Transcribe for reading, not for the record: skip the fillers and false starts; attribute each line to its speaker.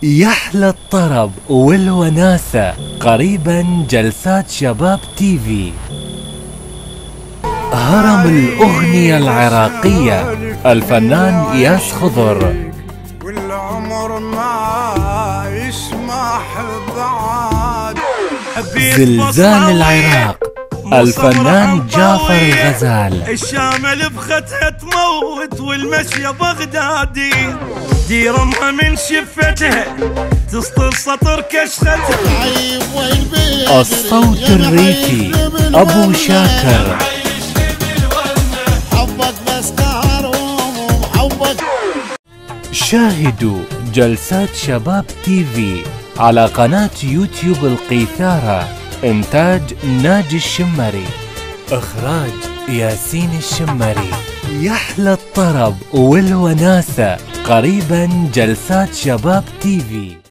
Speaker 1: يحلى الطرب والوناسة، قريبا جلسات شباب تيفي. هرم الأغنية العراقية الفنان إياس خضر.
Speaker 2: والعمر ما يسمح بعد.
Speaker 1: زلزال العراق الفنان جعفر الغزال.
Speaker 2: الشامل بختها تموت والمشية بغدادي، ديرمها من شفتها تسطر سطر كشختها.
Speaker 1: الصوت الريفي أبو شاكر. شاهدوا جلسات شباب تيفي على قناة يوتيوب القيثارة. إنتاج ناجي الشمري، إخراج ياسين الشمري. يحلى الطرب والوناسة، قريبا جلسات شباب تيفي.